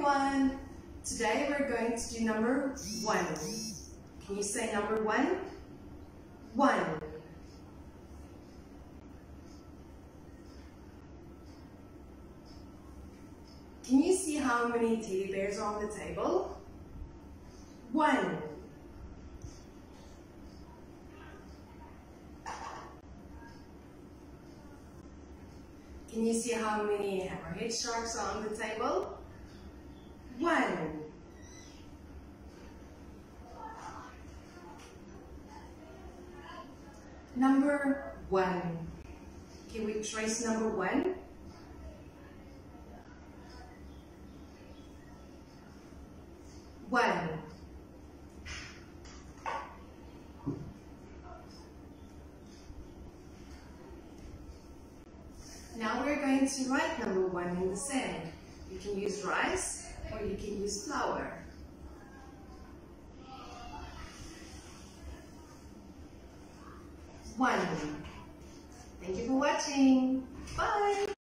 everyone! Today we're going to do number 1. Can you say number 1? 1. Can you see how many teddy bears are on the table? 1. Can you see how many hammerhead sharks are on the table? 1. Number 1. Can we trace number 1? 1. Now we're going to write number 1 in the sand. You can use rice or you can use flour. 1. Thank you for watching. Bye.